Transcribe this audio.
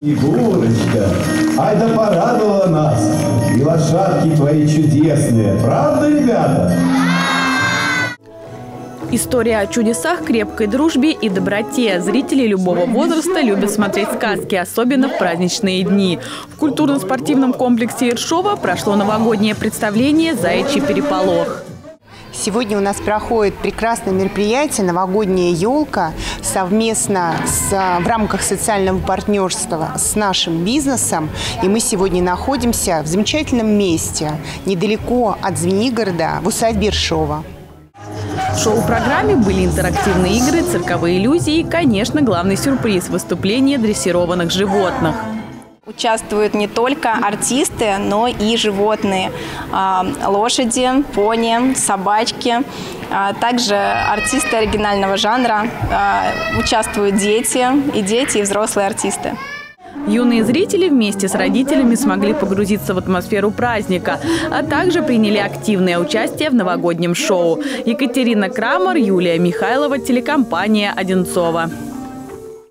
Егорочка, ай да порадовала нас, и лошадки твои чудесные, правда, ребята? История о чудесах, крепкой дружбе и доброте. Зрители любого возраста любят смотреть сказки, особенно в праздничные дни. В культурно-спортивном комплексе Ершова прошло новогоднее представление «Заячий переполох». Сегодня у нас проходит прекрасное мероприятие «Новогодняя елка» совместно в рамках социального партнерства с нашим бизнесом. И мы сегодня находимся в замечательном месте, недалеко от Звенигорода, в усадьбе Ершова. В шоу-программе были интерактивные игры, цирковые иллюзии и, конечно, главный сюрприз – выступление дрессированных животных. Участвуют не только артисты, но и животные. Лошади, пони, собачки. Также артисты оригинального жанра. Участвуют дети, и взрослые артисты. Юные зрители вместе с родителями смогли погрузиться в атмосферу праздника, а также приняли активное участие в новогоднем шоу. Екатерина Крамер, Юлия Михайлова, телекомпания «Одинцово».